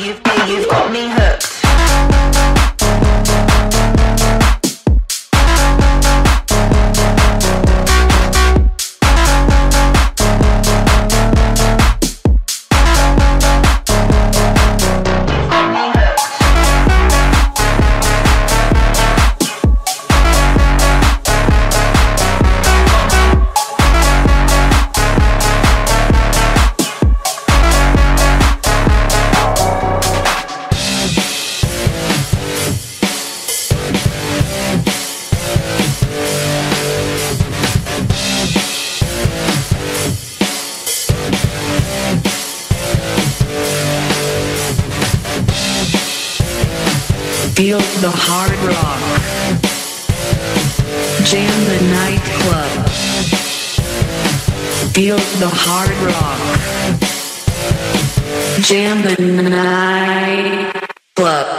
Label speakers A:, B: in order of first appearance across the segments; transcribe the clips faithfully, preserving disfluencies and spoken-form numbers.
A: you've me, you've got me hooked.
B: Feel the hard rock. Jam the nightclub. Feel the hard rock. Jam the nightclub.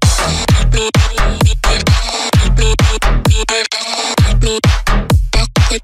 C: Fuck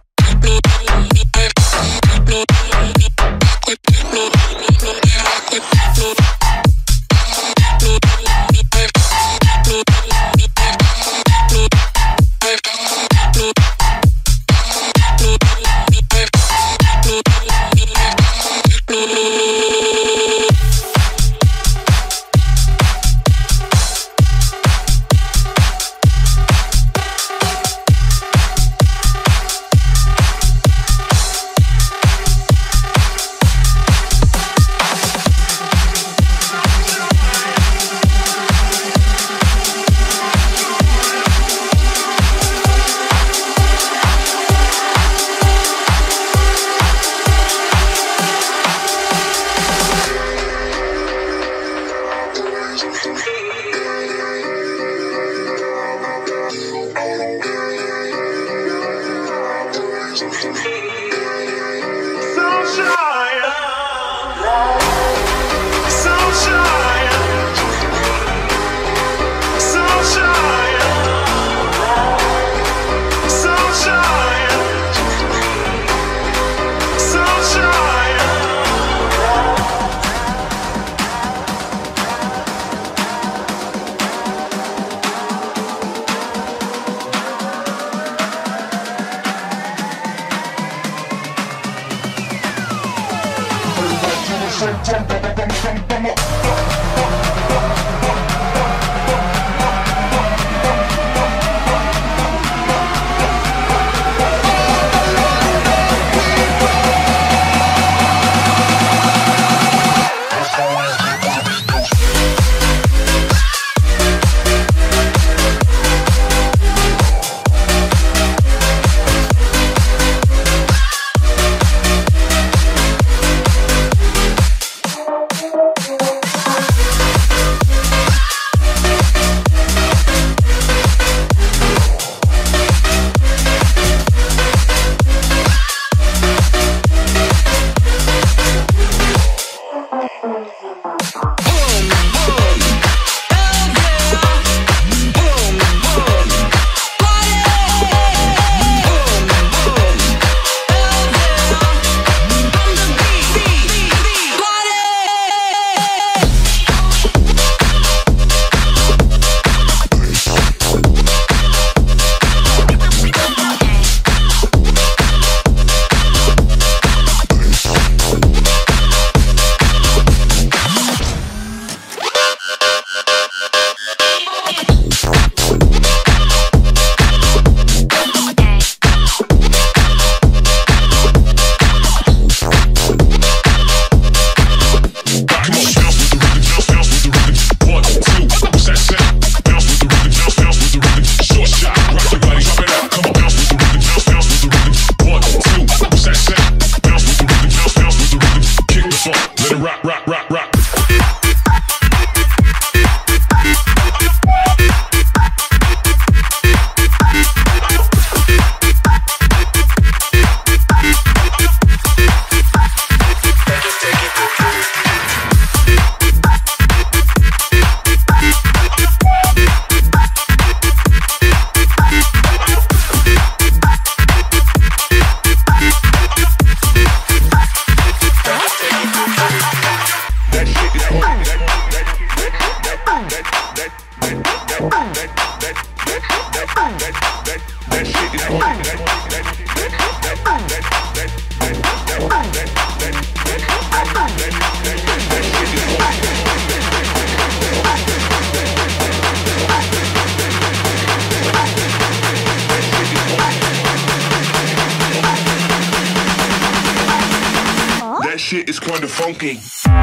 C: Shit is kinda funky.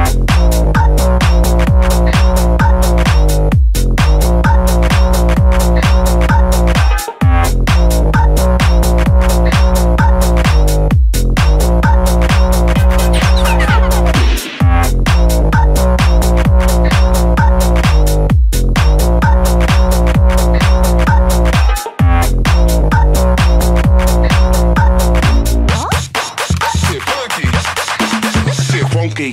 C: Funky.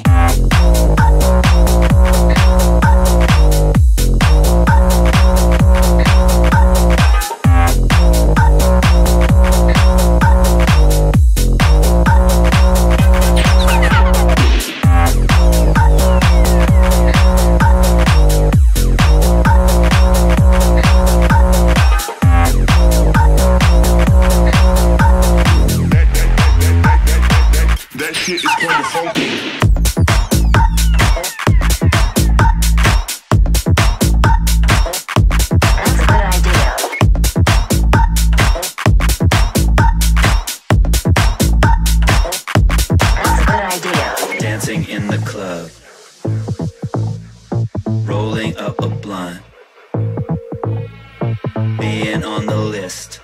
C: That shit is kinda funky.
D: Dancing in the club, rolling up a blunt, being on the list,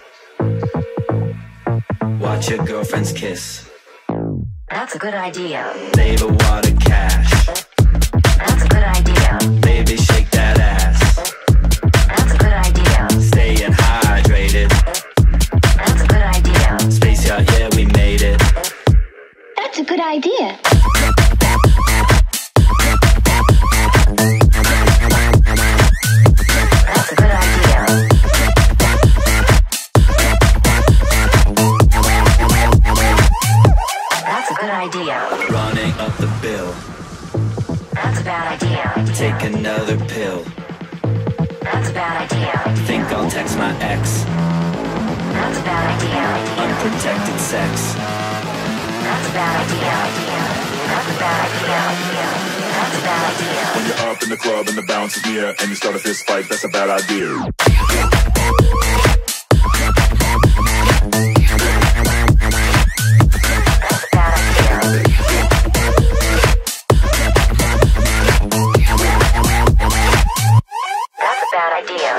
D: watch your girlfriends kiss.
A: That's a good idea.
D: Save a wad of cash.
A: That's a good idea.
D: Baby, shake that ass.
A: That's a good idea.
D: Staying hydrated.
A: That's a good idea.
D: Space yacht, yeah, we
E: a good idea.
A: That's a good idea. That's a good idea.
D: Running up the bill.
A: That's a bad idea.
D: Take another pill.
A: That's a bad idea.
D: Think I'll text my ex.
A: That's a bad idea.
D: Unprotected sex.
A: That's a bad idea. That's a bad idea. That's a bad idea.
C: When you're up in the club and the bounce is near and you start a fist fight, that's a bad idea.
A: That's a bad idea.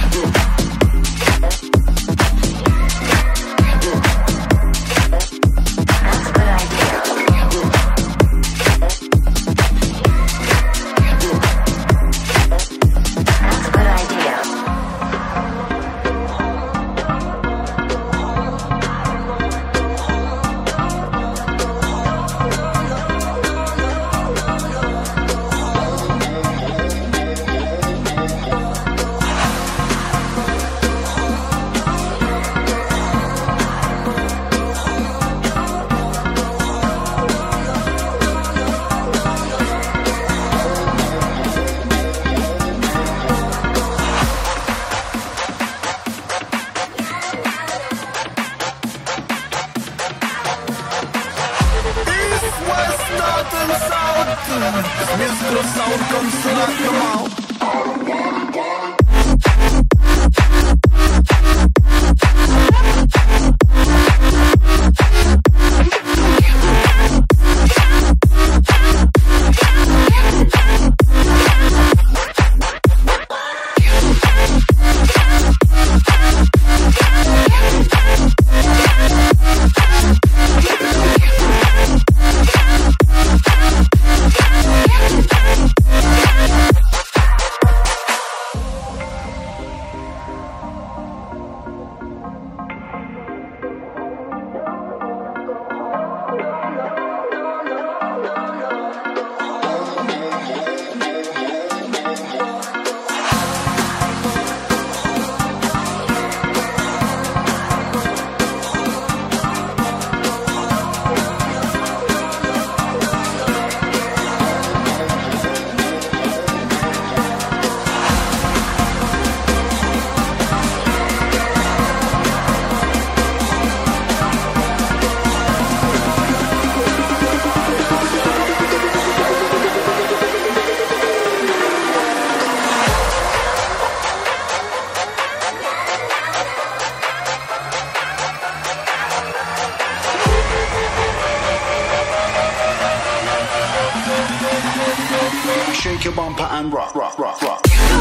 C: Shake your bumper and rock, rock, rock, rock.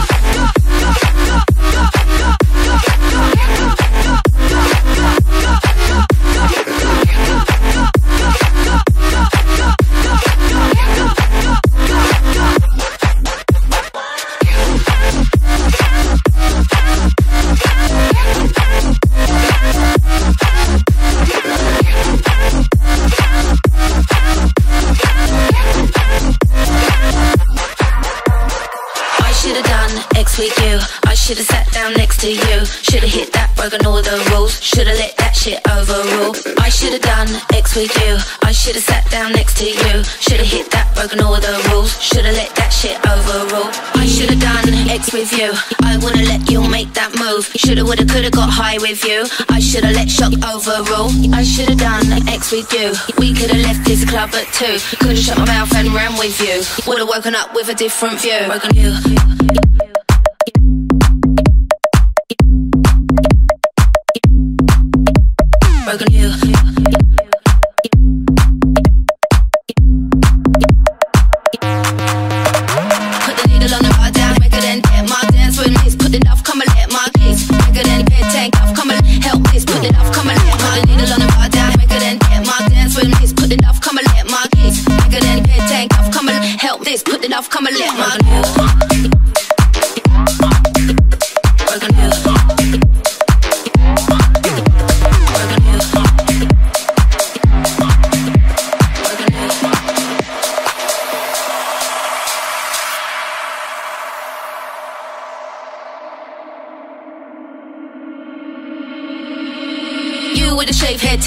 F: With you, I should've sat down next to you. Should've hit that, broken all the rules. Should've let that shit overrule. I should've done X with you. I should've sat down next to you. Should've hit that, broken all the rules. Should've let that shit overrule. I should've done X with you. I would've let you make that move. Should've, would've, could've got high with you. I should've let shock overrule. I should've done X with you. We could've left this club at two. Could've shut my mouth and ran with you. Would've woken up with a different view. Broken you. Broken you. Put the needle on the bar down, make it and get my dance with me. Put it off, come and let my kids. Make it and get tank off, come and help this. Put it off, come and let my needle on the bar down, make it and get my dance with me. Put it off, come and let my kids. Make it and get tank off, come and help this. Put it off, come and let my kids. Broken you. Broken you.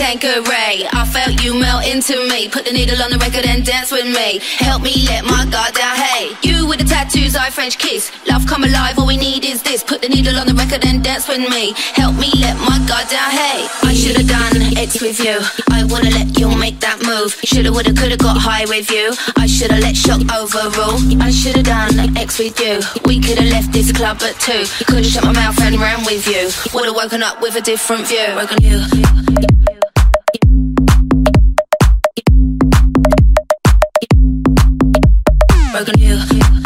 F: Tanqueray. I felt you melt into me. Put the needle on the record and dance with me. Help me let my guard down, hey. You with the tattoos, I French kiss. Love come alive, all we need is this. Put the needle on the record and dance with me. Help me let my guard down, hey. I should've done X with you. I wanna let you make that move. Shoulda, woulda, coulda got high with you. I should've let shock overrule. I should've done X with you. We could've left this club at two. Could've shut my mouth and ran with you. Would've woken up with a different view. Woken you. Broken you.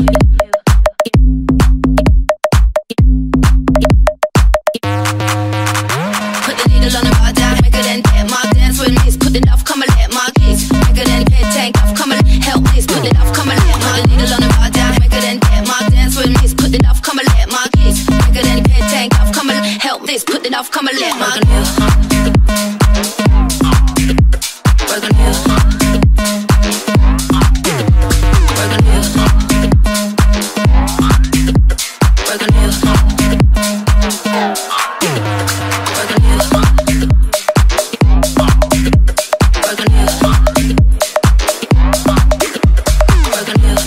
F: Put the needle on the bar down, make it and get my dance with me. Put the love, come and let my kiss. Make it and head tank off, come and help this. Put the love, come and let my needle on the bar down, make it and get my dance with me. Put the love, come and let my kiss. Make it and head tank off, come and help this. Put the love, come and let my kiss. Broken you. Broken you. Broken you. Broken you. Broken you. Broken you.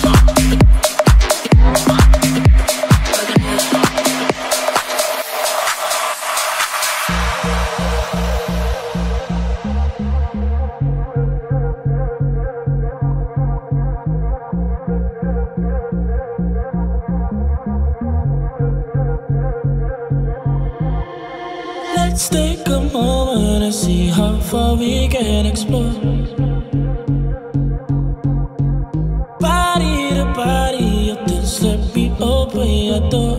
E: Let's take a moment and see how far we can explore. Body to body, just let me open your door.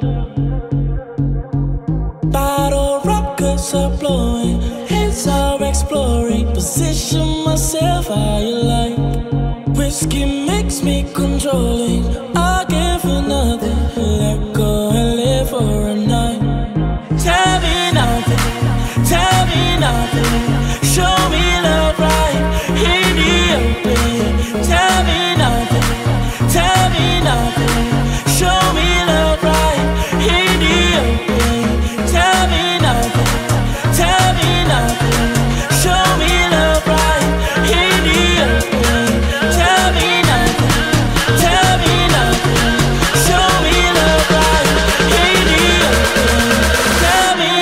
E: Bottle rockets are blowing, heads are exploring. Position myself how you like. Whiskey makes me controlling. I'll give you nothing. Let go and live for a night. Tell me nothing, tell me nothing. Show me love right in the open. Tell me nothing, tell me nothing. Show me love right in the open. Tell me nothing, tell me nothing. Show me love right in the open. Tell me nothing, tell me nothing. Show me love right in the open. Tell me.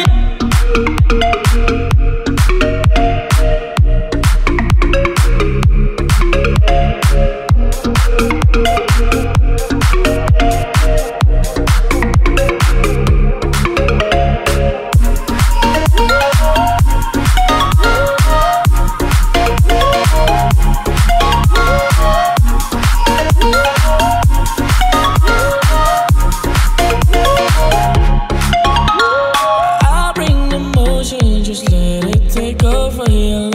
E: I'll bring emotion, just let it take over your life.